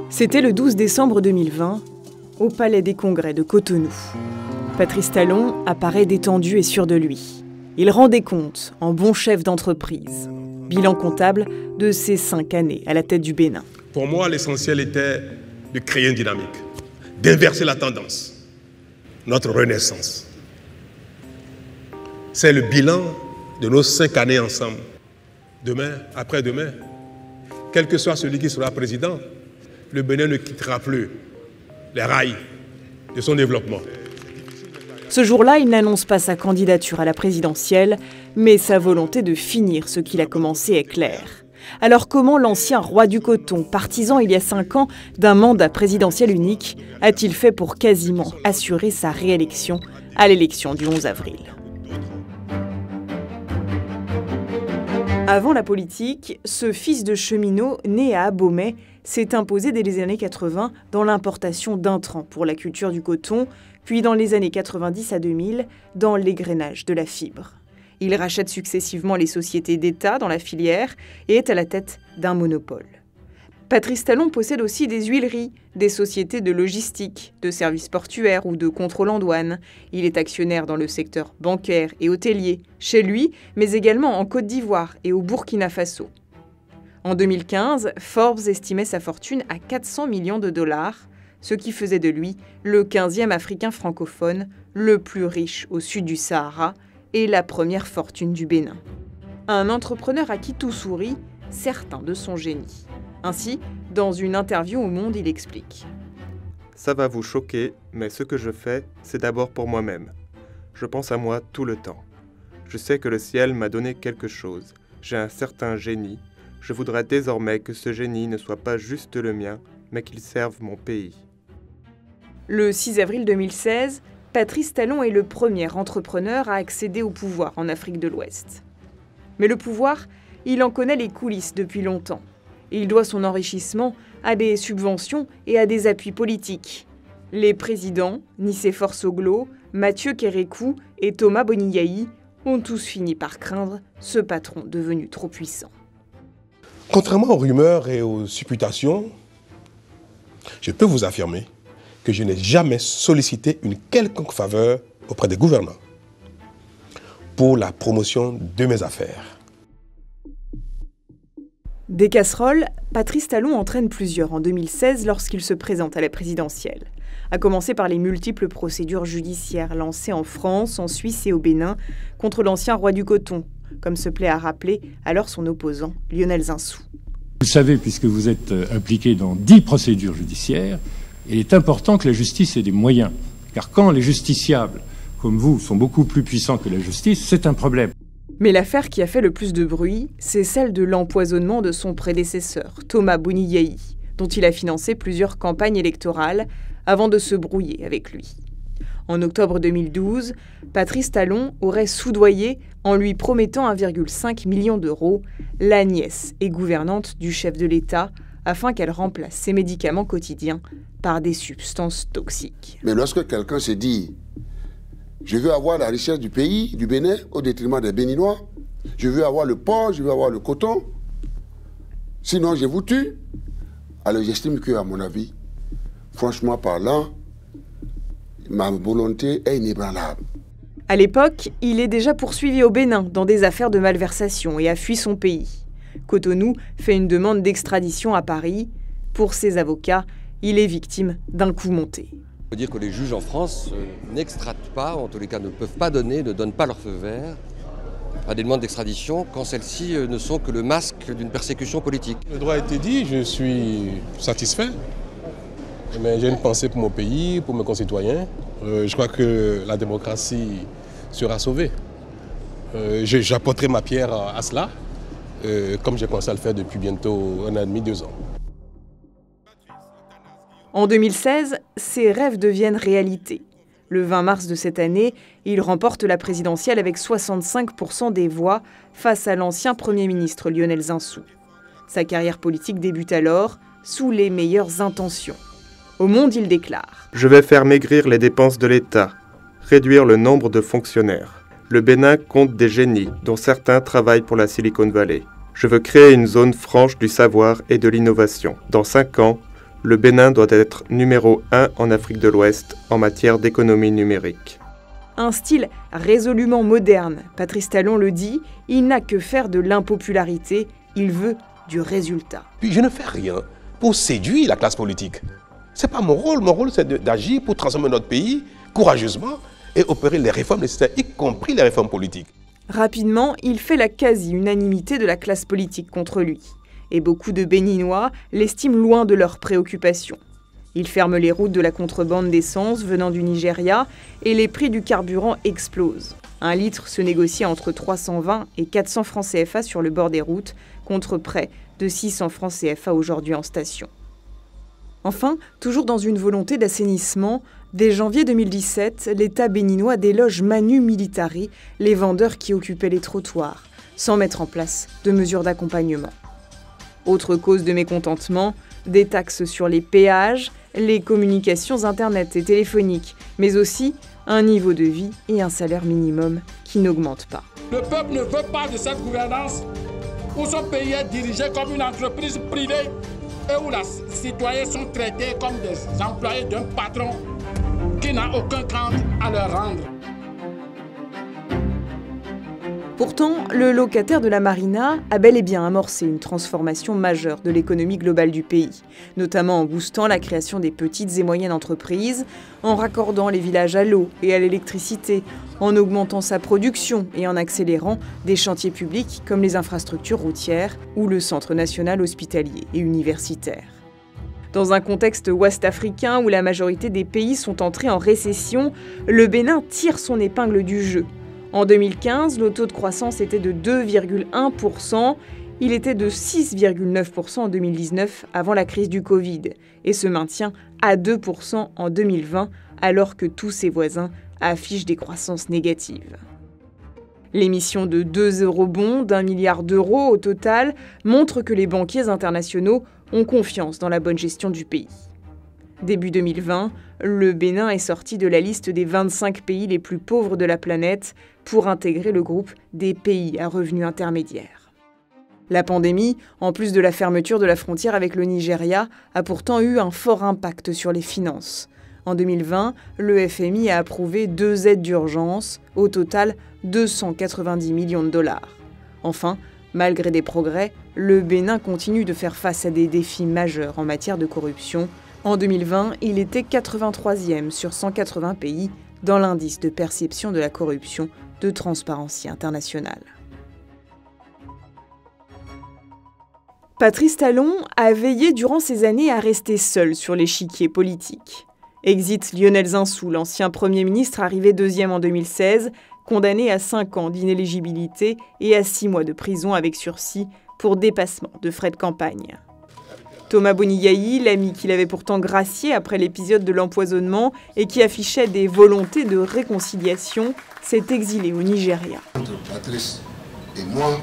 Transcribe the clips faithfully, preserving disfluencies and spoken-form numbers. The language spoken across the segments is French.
C'était le douze décembre deux mille vingt, au Palais des Congrès de Cotonou. Patrice Talon apparaît détendu et sûr de lui. Il rend des comptes en bon chef d'entreprise. Bilan comptable de ses cinq années à la tête du Bénin. Pour moi, l'essentiel était de créer une dynamique, d'inverser la tendance, notre renaissance. C'est le bilan de nos cinq années ensemble. Demain, après-demain, quel que soit celui qui sera président, le Bénin ne quittera plus les rails de son développement. Ce jour-là, il n'annonce pas sa candidature à la présidentielle, mais sa volonté de finir ce qu'il a commencé est claire. Alors comment l'ancien roi du coton, partisan il y a cinq ans d'un mandat présidentiel unique, a-t-il fait pour quasiment assurer sa réélection à l'élection du onze avril ? Avant la politique, ce fils de cheminot, né à Abomey, s'est imposé dès les années quatre-vingts dans l'importation d'intrants pour la culture du coton, puis dans les années quatre-vingt-dix à deux mille, dans l'égrainage de la fibre. Il rachète successivement les sociétés d'État dans la filière et est à la tête d'un monopole. Patrice Talon possède aussi des huileries, des sociétés de logistique, de services portuaires ou de contrôle en douane. Il est actionnaire dans le secteur bancaire et hôtelier, chez lui, mais également en Côte d'Ivoire et au Burkina Faso. En deux mille quinze, Forbes estimait sa fortune à quatre cents millions de dollars, ce qui faisait de lui le quinzième Africain francophone, le plus riche au sud du Sahara et la première fortune du Bénin. Un entrepreneur à qui tout sourit, certain de son génie. Ainsi, dans une interview au Monde, il explique. Ça va vous choquer, mais ce que je fais, c'est d'abord pour moi-même. Je pense à moi tout le temps. Je sais que le ciel m'a donné quelque chose. J'ai un certain génie. Je voudrais désormais que ce génie ne soit pas juste le mien, mais qu'il serve mon pays. Le six avril deux mille seize, Patrice Talon est le premier entrepreneur à accéder au pouvoir en Afrique de l'Ouest. Mais le pouvoir, il en connaît les coulisses depuis longtemps. Il doit son enrichissement à des subventions et à des appuis politiques. Les présidents, Nicéphore Soglo, Mathieu Kérékou et Thomas Boniyahi ont tous fini par craindre ce patron devenu trop puissant. Contrairement aux rumeurs et aux supputations, je peux vous affirmer que je n'ai jamais sollicité une quelconque faveur auprès des gouvernants pour la promotion de mes affaires. Des casseroles, Patrice Talon entraîne plusieurs en deux mille seize lorsqu'il se présente à la présidentielle. À commencer par les multiples procédures judiciaires lancées en France, en Suisse et au Bénin contre l'ancien roi du coton, comme se plaît à rappeler alors son opposant Lionel Zinsou. Vous savez, puisque vous êtes impliqué dans dix procédures judiciaires, il est important que la justice ait des moyens. Car quand les justiciables, comme vous, sont beaucoup plus puissants que la justice, c'est un problème. Mais l'affaire qui a fait le plus de bruit, c'est celle de l'empoisonnement de son prédécesseur, Thomas Boniyahi, dont il a financé plusieurs campagnes électorales avant de se brouiller avec lui. En octobre deux mille douze, Patrice Talon aurait soudoyé, en lui promettant un virgule cinq million d'euros, la nièce et gouvernante du chef de l'État, afin qu'elle remplace ses médicaments quotidiens par des substances toxiques. Mais lorsque quelqu'un se dit « je veux avoir la richesse du pays, du Bénin, au détriment des Béninois, je veux avoir le porc, je veux avoir le coton, sinon je vous tue », alors j'estime que, à mon avis, franchement parlant, ma volonté est inébranlable. À l'époque, il est déjà poursuivi au Bénin dans des affaires de malversation et a fui son pays. Cotonou fait une demande d'extradition à Paris. Pour ses avocats, il est victime d'un coup monté. Il faut dire que les juges en France euh, n'extradent pas, ou en tous les cas ne peuvent pas donner, ne donnent pas leur feu vert à des demandes d'extradition quand celles-ci euh, ne sont que le masque d'une persécution politique. Le droit a été dit, je suis satisfait. Mais j'ai une pensée pour mon pays, pour mes concitoyens. Euh, je crois que la démocratie sera sauvée. Euh, J'apporterai ma pierre à, à cela, euh, comme j'ai pensé à le faire depuis bientôt un an et demi, deux ans. En deux mille seize, ses rêves deviennent réalité. Le vingt mars de cette année, il remporte la présidentielle avec soixante-cinq pour cent des voix face à l'ancien Premier ministre Lionel Zinsou. Sa carrière politique débute alors sous les meilleures intentions. Au Monde, il déclare « Je vais faire maigrir les dépenses de l'État, réduire le nombre de fonctionnaires. Le Bénin compte des génies, dont certains travaillent pour la Silicon Valley. Je veux créer une zone franche du savoir et de l'innovation. Dans cinq ans, Le Bénin doit être numéro un en Afrique de l'Ouest en matière d'économie numérique. Un style résolument moderne, Patrice Talon le dit, il n'a que faire de l'impopularité, il veut du résultat. Puis je ne fais rien pour séduire la classe politique. Ce n'est pas mon rôle, mon rôle c'est d'agir pour transformer notre pays courageusement et opérer les réformes nécessaires, y compris les réformes politiques. Rapidement, il fait la quasi-unanimité de la classe politique contre lui. Et beaucoup de Béninois l'estiment loin de leurs préoccupations. Il ferme les routes de la contrebande d'essence venant du Nigeria et les prix du carburant explosent. Un litre se négocie entre trois cent vingt et quatre cents francs C F A sur le bord des routes, contre près de six cents francs C F A aujourd'hui en station. Enfin, toujours dans une volonté d'assainissement, dès janvier deux mille dix-sept, l'État béninois déloge manu militari les vendeurs qui occupaient les trottoirs, sans mettre en place de mesures d'accompagnement. Autre cause de mécontentement, des taxes sur les péages, les communications internet et téléphoniques, mais aussi un niveau de vie et un salaire minimum qui n'augmentent pas. Le peuple ne veut pas de cette gouvernance où son pays est dirigé comme une entreprise privée et où les citoyens sont traités comme des employés d'un patron qui n'a aucun compte à leur rendre. Pourtant, le locataire de la Marina a bel et bien amorcé une transformation majeure de l'économie globale du pays, notamment en boostant la création des petites et moyennes entreprises, en raccordant les villages à l'eau et à l'électricité, en augmentant sa production et en accélérant des chantiers publics comme les infrastructures routières ou le Centre national hospitalier et universitaire. Dans un contexte ouest-africain où la majorité des pays sont entrés en récession, le Bénin tire son épingle du jeu. En deux mille quinze, le taux de croissance était de deux virgule un pour cent, il était de six virgule neuf pour cent en deux mille dix-neuf avant la crise du Covid et se maintient à deux pour cent en deux mille vingt alors que tous ses voisins affichent des croissances négatives. L'émission de deux eurobonds d'un milliard d'euros au total montre que les banquiers internationaux ont confiance dans la bonne gestion du pays. Début deux mille vingt, le Bénin est sorti de la liste des vingt-cinq pays les plus pauvres de la planète pour intégrer le groupe des pays à revenus intermédiaires. La pandémie, en plus de la fermeture de la frontière avec le Nigeria, a pourtant eu un fort impact sur les finances. En deux mille vingt, le F M I a approuvé deux aides d'urgence, au total deux cent quatre-vingt-dix millions de dollars. Enfin, malgré des progrès, le Bénin continue de faire face à des défis majeurs en matière de corruption. En deux mille vingt, il était quatre-vingt-troisième sur cent quatre-vingts pays dans l'indice de perception de la corruption de Transparency International. Patrice Talon a veillé durant ces années à rester seul sur l'échiquier politique. Exit Lionel Zinsou, l'ancien Premier ministre arrivé deuxième en deux mille seize, condamné à cinq ans d'inéligibilité et à six mois de prison avec sursis pour dépassement de frais de campagne. Thomas Boniyahi, l'ami qu'il avait pourtant gracié après l'épisode de l'empoisonnement et qui affichait des volontés de réconciliation, s'est exilé au Nigeria. Entre Patrice et moi,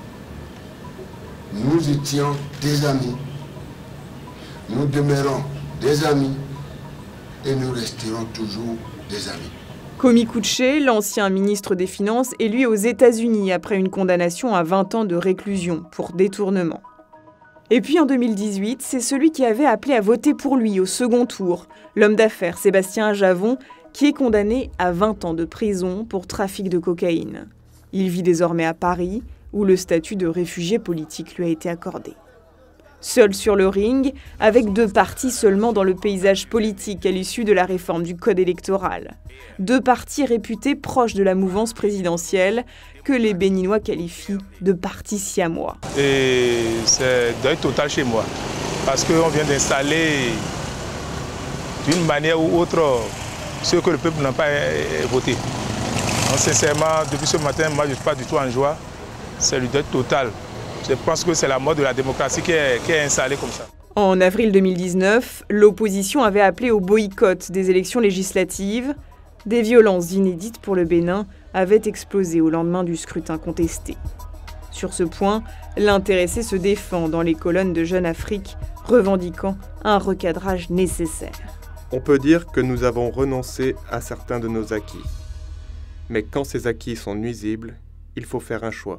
nous étions des amis, nous demeurons des amis et nous resterons toujours des amis. Komi Kouché, l'ancien ministre des Finances, est lui aux États-Unis après une condamnation à vingt ans de réclusion pour détournement. Et puis en deux mille dix-huit, c'est celui qui avait appelé à voter pour lui au second tour, l'homme d'affaires Sébastien Ajavon, qui est condamné à vingt ans de prison pour trafic de cocaïne. Il vit désormais à Paris, où le statut de réfugié politique lui a été accordé. Seul sur le ring, avec deux partis seulement dans le paysage politique à l'issue de la réforme du code électoral. Deux partis réputés proches de la mouvance présidentielle que les Béninois qualifient de partis siamois. Et c'est deuil total chez moi, parce qu'on vient d'installer d'une manière ou autre ce que le peuple n'a pas voté. Donc, sincèrement, depuis ce matin, moi je ne suis pas du tout en joie, c'est le deuil total. Je pense que c'est la mode de la démocratie qui est, qui est installée comme ça. En avril deux mille dix-neuf, l'opposition avait appelé au boycott des élections législatives. Des violences inédites pour le Bénin avaient explosé au lendemain du scrutin contesté. Sur ce point, l'intéressé se défend dans les colonnes de Jeune Afrique, revendiquant un recadrage nécessaire. On peut dire que nous avons renoncé à certains de nos acquis. Mais quand ces acquis sont nuisibles, il faut faire un choix.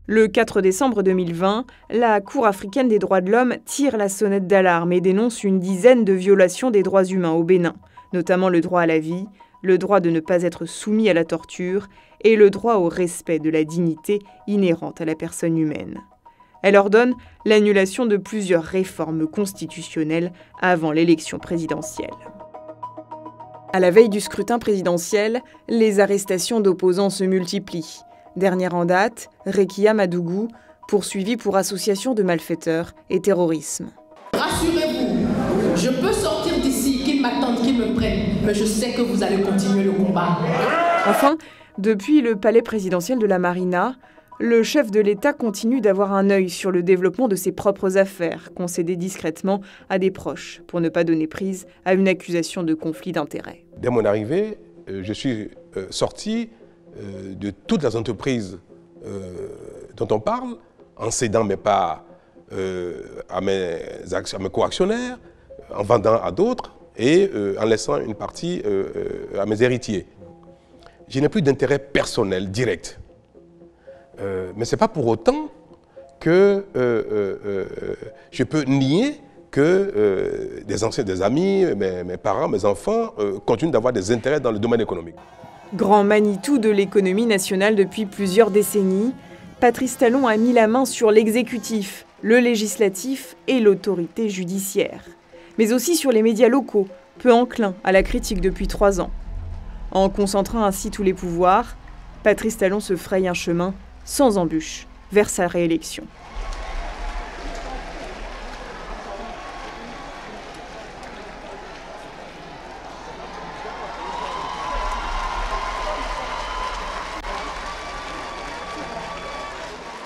Le quatre décembre deux mille vingt, la Cour africaine des droits de l'homme tire la sonnette d'alarme et dénonce une dizaine de violations des droits humains au Bénin, notamment le droit à la vie, le droit de ne pas être soumis à la torture et le droit au respect de la dignité inhérente à la personne humaine. Elle ordonne l'annulation de plusieurs réformes constitutionnelles avant l'élection présidentielle. À la veille du scrutin présidentiel, les arrestations d'opposants se multiplient. Dernière en date, Rekia Madougou, poursuivi pour association de malfaiteurs et terrorisme. Rassurez-vous, je peux sortir d'ici, qu'ils m'attendent, qu'ils me prennent, mais je sais que vous allez continuer le combat. Enfin, depuis le palais présidentiel de la Marina, le chef de l'État continue d'avoir un œil sur le développement de ses propres affaires, concédées discrètement à des proches, pour ne pas donner prise à une accusation de conflit d'intérêts. Dès mon arrivée, je suis sorti de toutes les entreprises euh, dont on parle, en cédant mes parts euh, à, mes à mes co-actionnaires, en vendant à d'autres et euh, en laissant une partie euh, à mes héritiers. Je n'ai plus d'intérêt personnel direct. Euh, mais ce n'est pas pour autant que euh, euh, euh, je peux nier que euh, des anciens, des amis, mes, mes parents, mes enfants euh, continuent d'avoir des intérêts dans le domaine économique. Grand Manitou de l'économie nationale depuis plusieurs décennies, Patrice Talon a mis la main sur l'exécutif, le législatif et l'autorité judiciaire, mais aussi sur les médias locaux, peu enclins à la critique depuis trois ans. En concentrant ainsi tous les pouvoirs, Patrice Talon se fraye un chemin sans embûche vers sa réélection.